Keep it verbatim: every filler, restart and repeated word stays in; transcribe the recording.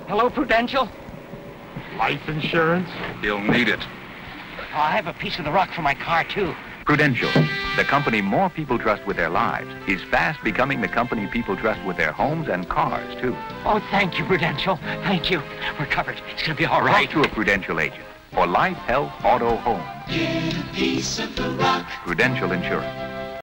Hello, Prudential? Life insurance? You'll need it. Oh, I have a piece of the rock for my car, too. Prudential, the company more people trust with their lives, is fast becoming the company people trust with their homes and cars, too. Oh, thank you, Prudential. Thank you. We're covered. It's going to be all right. Talk to a Prudential agent for life, health, auto, home. Get a piece of the rock. Prudential Insurance.